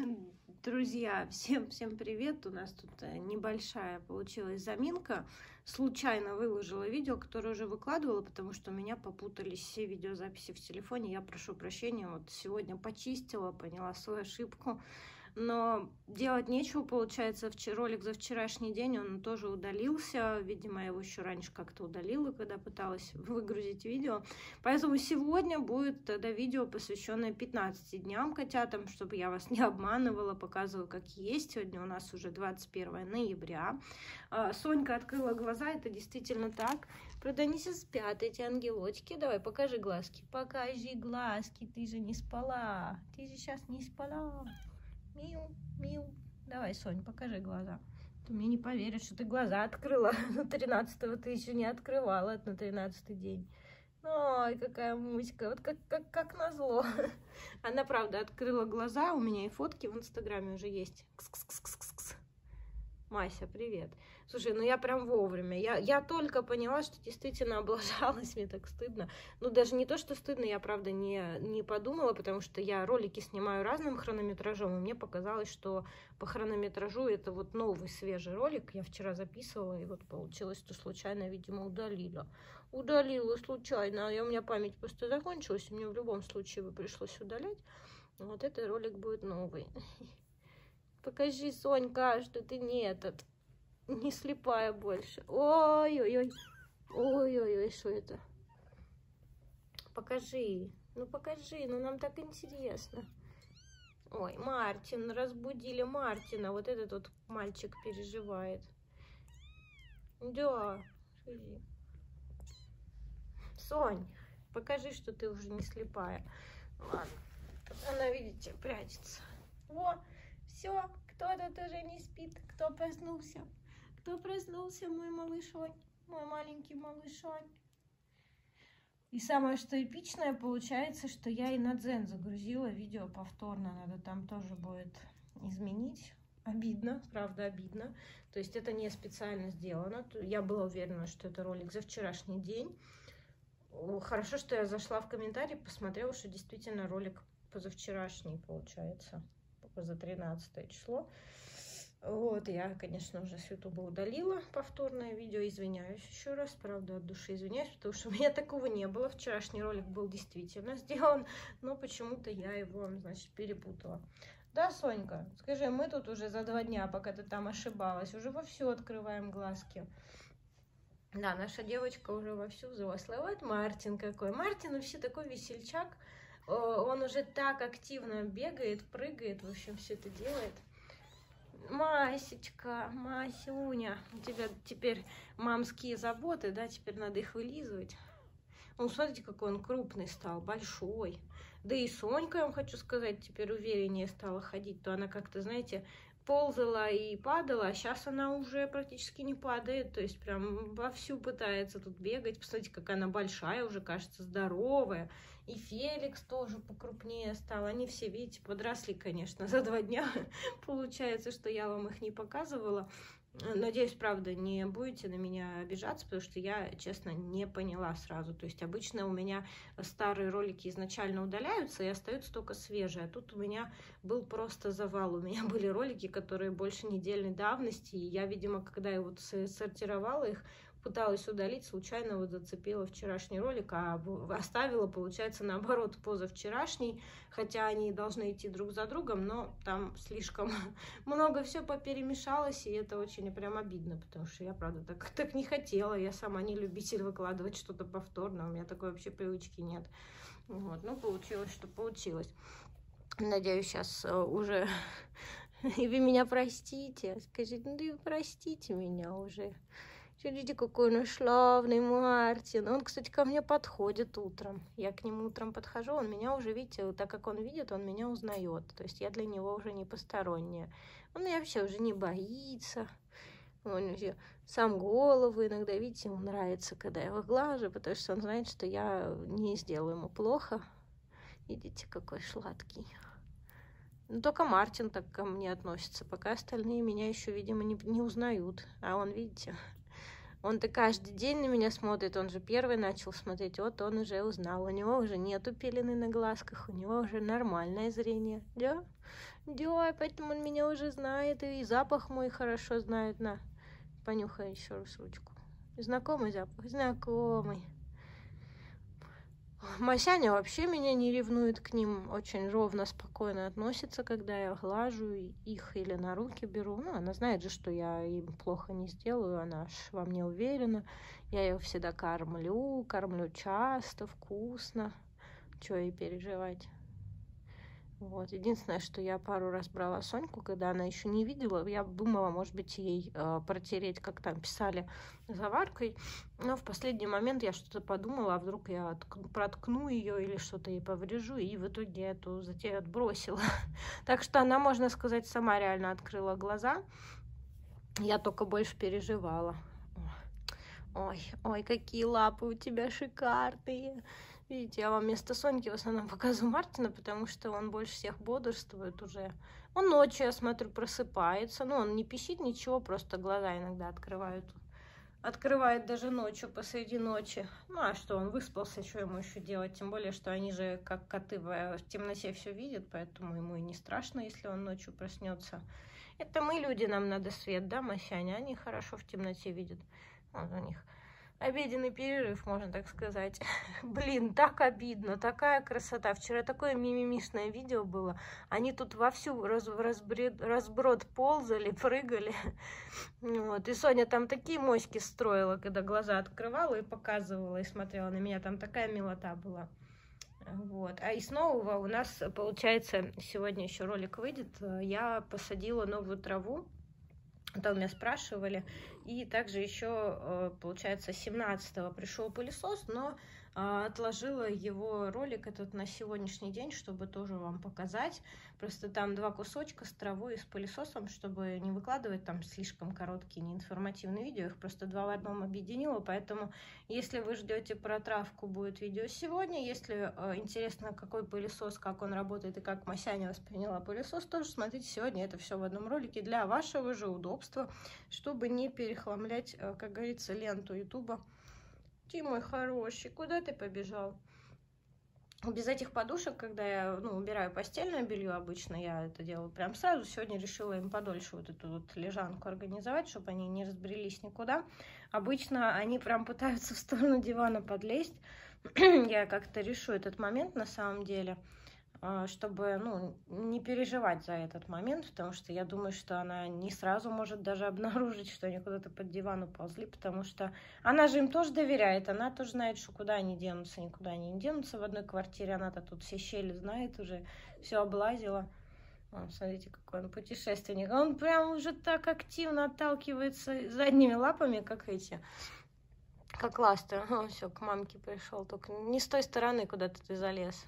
Друзья, всем привет! У нас тут небольшая получилась заминка. Случайно выложила видео, которое уже выкладывала, потому что у меня попутались все видеозаписи в телефоне. Я прошу прощения, вот сегодня почистила, поняла свою ошибку. Но делать нечего, получается, ролик за вчерашний день, он тоже удалился. Видимо, я его еще раньше как-то удалила, когда пыталась выгрузить видео. Поэтому сегодня будет тогда видео, посвященное 15 дням котятам, чтобы я вас не обманывала, показываю, как есть. Сегодня у нас уже 21 ноября. Сонька открыла глаза, это действительно так. Правда, они сейчас спят, эти ангелочки. Давай, покажи глазки. Покажи глазки, ты же не спала. Ты же сейчас не спала. Миу, миу. Давай, Сонь, покажи глаза. Ты мне не поверишь, что ты глаза открыла. На 13-го ты еще не открывала, на 13-й день. Ой, какая муська. Вот как назло. Она, правда, открыла глаза. У меня и фотки в Инстаграме уже есть. Кс-кс-кс-кс-кс. Мася, привет. Слушай, ну я прям вовремя. Я только поняла, что действительно облажалась, мне так стыдно. Ну, даже не то, что стыдно, я, правда, не подумала, потому что я ролики снимаю разным хронометражом, и мне показалось, что по хронометражу это вот новый, свежий ролик. Я вчера записывала, и вот получилось, что случайно, видимо, удалила. Удалила случайно. У меня память просто закончилась, и мне в любом случае бы пришлось удалять. Вот этот ролик будет новый. Покажи, Сонька, что ты не слепая больше. Ой-ой-ой. Ой-ой-ой, что это? Покажи. Ну покажи, ну нам так интересно. Ой, Мартин, разбудили Мартина. Вот этот вот мальчик переживает. Да. Сонь, покажи, что ты уже не слепая. Ладно. Она, видите, прячется. Во. Все, кто-то тоже не спит. Кто проснулся? Кто проснулся, мой малышонь? Мой маленький малышонь. И самое, что эпичное, получается, что я и на Дзен загрузила видео повторно. Надо там тоже будет изменить. Обидно, правда обидно. То есть это не специально сделано. Я была уверена, что это ролик за вчерашний день. Хорошо, что я зашла в комментарии, посмотрела, что действительно ролик позавчерашний получается. За 13 число. Вот, я, конечно, уже с Ютуба удалила повторное видео. Извиняюсь еще раз, правда, от души извиняюсь, потому что у меня такого не было. Вчерашний ролик был действительно сделан, но почему-то я его, значит, перепутала. Да, Сонька, скажи, мы тут уже за 2 дня, пока ты там ошибалась, уже вовсю открываем глазки. Да, наша девочка уже вовсю взрослая. Вот Мартин какой. Мартин вообще такой весельчак. Он уже так активно бегает, прыгает, в общем, все это делает. Масечка, Масюня, у тебя теперь мамские заботы, да, теперь надо их вылизывать. Ну, смотрите, какой он крупный стал, большой. Да и Сонька, я вам хочу сказать, теперь увереннее стала ходить. То она как-то, знаете, ползала и падала, а сейчас она уже практически не падает, то есть прям вовсю пытается тут бегать. Посмотрите, как она большая, уже кажется здоровая. И Феликс тоже покрупнее стал. Они все, видите, подросли, конечно, за 2 дня. Получается, что я вам их не показывала. Надеюсь, правда, не будете на меня обижаться, потому что я, честно, не поняла сразу. То есть обычно у меня старые ролики изначально удаляются и остаются только свежие. А тут у меня был просто завал. У меня были ролики, которые больше недельной давности. И я, видимо, когда я вот сортировала их, пыталась удалить, случайно вот зацепила вчерашний ролик, а оставила, получается, наоборот, позавчерашний, хотя они должны идти друг за другом, но там слишком много все поперемешалось, и это очень прям обидно, потому что я, правда, так не хотела, я сама не любитель выкладывать что-то повторно, у меня такой вообще привычки нет. Вот, ну, получилось, что получилось. Надеюсь, сейчас уже и вы меня простите, скажите, ну, да простите меня уже. Смотрите, какой он славный Мартин. Он, кстати, ко мне подходит утром. Я к нему утром подхожу, он меня уже, видите, так как он видит, он меня узнает. То есть я для него уже не посторонняя. Он меня вообще уже не боится. Он вообще сам голову иногда, видите, ему нравится, когда я его глажу, потому что он знает, что я не сделаю ему плохо. Видите, какой сладкий. Но только Мартин так ко мне относится, пока остальные меня еще, видимо, не узнают. А он, видите... Он-то каждый день на меня смотрит, он же первый начал смотреть, вот он уже узнал, у него уже нету пелены на глазках, у него уже нормальное зрение, да? Да, поэтому он меня уже знает, и запах мой хорошо знает, на, понюхай еще раз ручку. Знакомый запах? Знакомый. Масяня вообще меня не ревнует к ним, очень ровно, спокойно относится, когда я глажу их или на руки беру. Ну, она знает же, что я им плохо не сделаю, она ж во мне уверена. Я ее всегда кормлю часто, вкусно. Чего ей переживать? Вот. Единственное, что я пару раз брала Соньку, когда она еще не видела, я думала, может быть, ей протереть, как там писали, заваркой. Но в последний момент я что-то подумала, а вдруг я проткну ее или что-то ей поврежу, и в итоге эту затею отбросила. Так что она, можно сказать, сама реально открыла глаза. Я только больше переживала. Ой, ой, какие лапы у тебя шикарные. Видите, я вам вместо Соньки в основном показываю Мартина, потому что он больше всех бодрствует уже. Он ночью, я смотрю, просыпается. Ну, он не пищит, ничего, просто глаза иногда открывают. Открывает даже ночью, посреди ночи. Ну, а что, он выспался, что ему еще делать? Тем более, что они же, как коты, в темноте все видят, поэтому ему и не страшно, если он ночью проснется. Это мы, люди, нам надо свет, да, Масяня? Они хорошо в темноте видят. Вот у них обеденный перерыв, можно так сказать. Блин, так обидно, такая красота. Вчера такое мимимишное видео было. Они тут вовсю разброд ползали, прыгали. Вот. И Соня там такие моськи строила, когда глаза открывала и показывала, и смотрела на меня. Там такая милота была. Вот. А из нового у нас, получается, сегодня еще ролик выйдет. Я посадила новую траву. Это у меня спрашивали. И также еще, получается, 17-го пришел пылесос, но отложила его ролик этот на сегодняшний день, чтобы тоже вам показать. Просто там 2 кусочка с травой и с пылесосом, чтобы не выкладывать там слишком короткие, неинформативные видео. Их просто 2 в одном объединила. Поэтому, если вы ждете про травку, будет видео сегодня. Если интересно, какой пылесос, как он работает и как Масяня восприняла пылесос, тоже смотрите сегодня. Это все в одном ролике для вашего же удобства, чтобы не перехламлять, как говорится, ленту ютуба. Ты мой хороший, куда ты побежал? Без этих подушек, когда я убираю постельное белье, обычно я это делаю прям сразу. Сегодня решила им подольше вот эту вот лежанку организовать, чтобы они не разбрелись никуда. Обычно они прям пытаются в сторону дивана подлезть. Я как-то решу этот момент на самом деле, чтобы не переживать за этот момент, потому что я думаю, что она не сразу может даже обнаружить, что они куда-то под диван уползли, потому что она же им тоже доверяет, она тоже знает, что куда они денутся, никуда они не денутся в одной квартире, она-то тут все щели знает уже, все облазила. Вон, смотрите, какой он путешественник, он прям уже так активно отталкивается задними лапами, как эти, как ласты. Все, к мамке пришел, только не с той стороны, куда-то ты залез.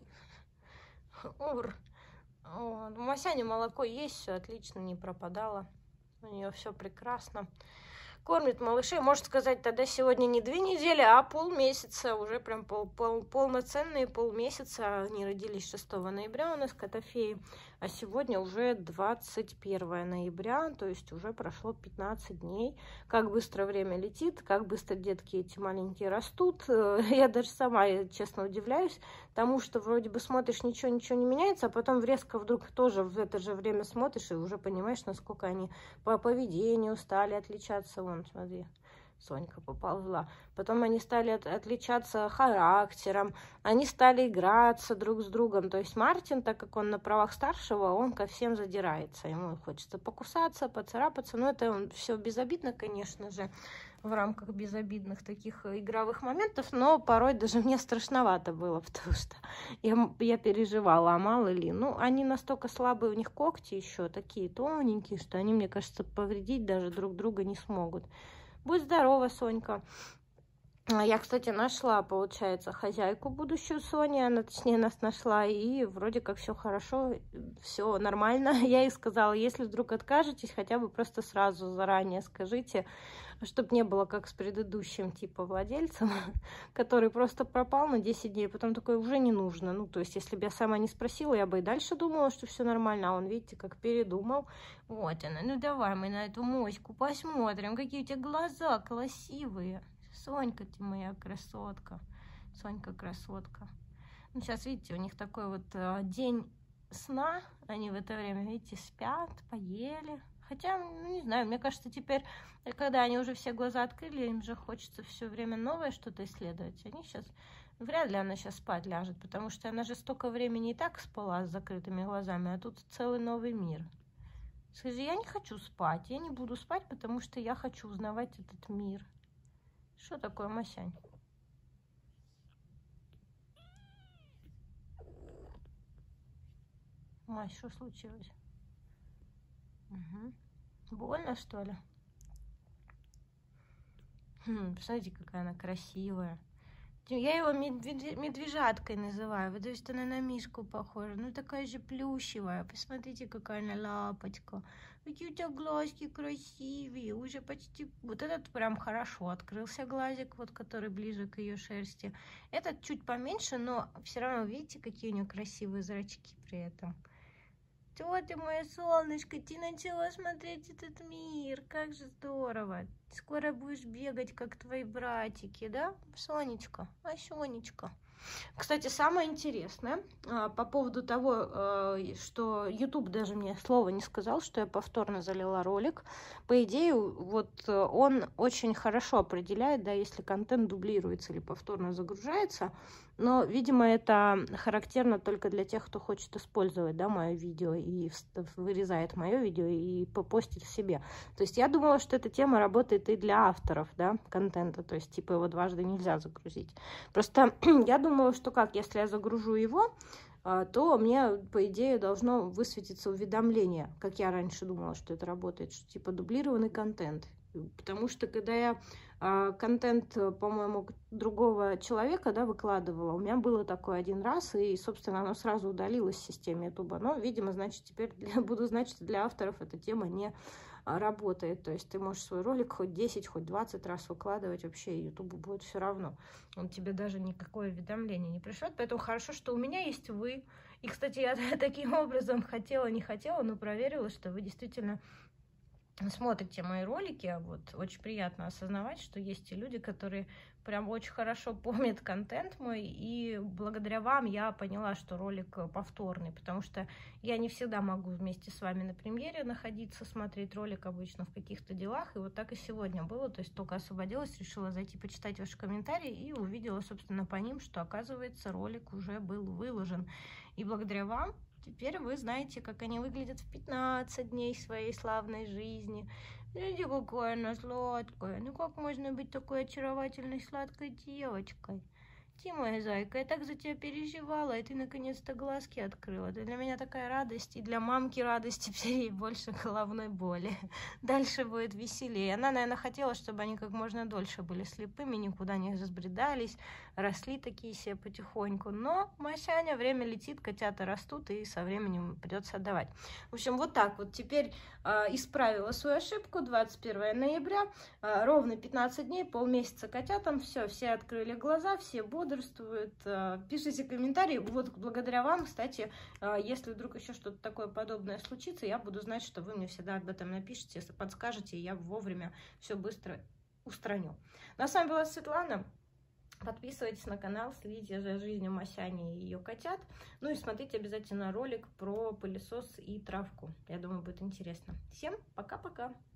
Ур. Вот. У Масяни молоко есть, все отлично, не пропадало. У нее все прекрасно. Кормит малышей, можно сказать, тогда сегодня не 2 недели, а полмесяца. Уже прям полноценные полмесяца. Они родились 6 ноября у нас, котофеи. А сегодня уже 21 ноября, то есть уже прошло 15 дней. Как быстро время летит, как быстро детки эти маленькие растут. Я даже сама, честно, удивляюсь тому, что вроде бы смотришь, ничего не меняется, а потом резко вдруг тоже в это же время смотришь и уже понимаешь, насколько они по поведению стали отличаться. Вон, смотри. Сонька поползла. Потом они стали отличаться характером, они стали играться друг с другом. То есть Мартин, так как он на правах старшего, он ко всем задирается. Ему хочется покусаться, поцарапаться. Но это все безобидно, конечно же, в рамках безобидных таких игровых моментов. Но порой даже мне страшновато было, потому что я переживала, а мало ли. Они настолько слабые, у них когти еще такие тоненькие, что они, мне кажется, повредить даже друг друга не смогут. Будь здорова, Сонька. Я, кстати, нашла, получается, хозяйку будущую Сони, она, точнее, нас нашла, и вроде как все хорошо, все нормально. Я ей сказала, если вдруг откажетесь, хотя бы просто сразу заранее скажите, чтобы не было как с предыдущим типа владельцем, который просто пропал на 10 дней, потом такой уже не нужно. Ну, то есть, если бы я сама не спросила, я бы и дальше думала, что все нормально, а он, видите, как передумал. Вот она, ну давай мы на эту моську посмотрим, какие у тебя глаза красивые. Сонька, ты моя красотка. Сонька красотка. Ну, сейчас, видите, у них такой вот день сна. Они в это время, видите, спят, поели. Хотя, ну, не знаю, мне кажется, теперь, когда они уже все глаза открыли, им же хочется все время новое что-то исследовать. Они сейчас, вряд ли она сейчас спать ляжет, потому что она же столько времени и так спала с закрытыми глазами, а тут целый новый мир. Скажи, я не хочу спать, я не буду спать, потому что я хочу узнавать этот мир. Что такое, Масянь? Мась, что случилось? Угу. Больно, что ли? Посмотрите, какая она красивая. Я его медвежаткой называю. Вот, то есть она на мишку похожа. Ну, такая же плюшевая. Посмотрите, какая она лапочка. Какие у тебя глазки красивые. Уже почти... Вот этот прям хорошо открылся глазик, вот который ближе к ее шерсти. Этот чуть поменьше, но все равно, видите, какие у нее красивые зрачки при этом. Что ты, мое солнышко, ты начала смотреть этот мир. Как же здорово. Скоро будешь бегать, как твои братики, да, Сонечка? А, Сонечка. Кстати, самое интересное по поводу того, что YouTube даже мне слова не сказал, что я повторно залила ролик. По идее, вот он очень хорошо определяет, да, если контент дублируется или повторно загружается. Но, видимо, это характерно только для тех, кто хочет использовать, да, мое видео и вырезает мое видео и попостит в себе. То есть я думала, что эта тема работает и для авторов, да, контента, то есть типа его дважды нельзя загрузить. Просто я думала, что как, если я загружу его, то мне, по идее, должно высветиться уведомление, как я раньше думала, что это работает, что типа дублированный контент. Потому что когда я контент, по-моему, другого человека, да, выкладывала, у меня было такое один раз, и, собственно, оно сразу удалилось в системе YouTube. Но, видимо, значит, теперь буду знать, что для авторов эта тема не работает. То есть ты можешь свой ролик хоть 10, хоть 20 раз выкладывать, вообще YouTube будет все равно. Он тебе даже никакое уведомление не пришлет. Поэтому хорошо, что у меня есть вы. И, кстати, я таким образом хотела, не хотела, но проверила, что вы действительно смотрите мои ролики. Вот очень приятно осознавать, что есть и люди, которые прям очень хорошо помнят контент мой, и благодаря вам я поняла, что ролик повторный, потому что я не всегда могу вместе с вами на премьере находиться, смотреть ролик обычно в каких-то делах, и вот так и сегодня было, то есть только освободилась, решила зайти почитать ваши комментарии и увидела, собственно, по ним, что, оказывается, ролик уже был выложен, и благодаря вам теперь вы знаете, как они выглядят в 15 дней своей славной жизни. Смотрите, какая она сладкая. Ну как можно быть такой очаровательной сладкой девочкой? Ты, моя зайка, я так за тебя переживала, и ты наконец-то глазки открыла. Это для меня такая радость, и для мамки радость, теперь ей больше головной боли. Дальше будет веселее. Она, наверное, хотела, чтобы они как можно дольше были слепыми, никуда не разбредались, росли такие себе потихоньку. Но, Масяня, время летит, котята растут, и со временем придется отдавать. В общем, вот так вот. Теперь исправила свою ошибку. 21 ноября, ровно 15 дней, полмесяца котятам. Все открыли глаза, все бодрствуют. Пишите комментарии. Вот благодаря вам, кстати, если вдруг еще что-то такое подобное случится, я буду знать, что вы мне всегда об этом напишите, если подскажете, и я вовремя все быстро устраню. Ну, а с вами была Светлана. Подписывайтесь на канал, следите за жизнью Масяни и ее котят. Ну и смотрите обязательно ролик про пылесос и травку. Я думаю, будет интересно. Всем пока-пока!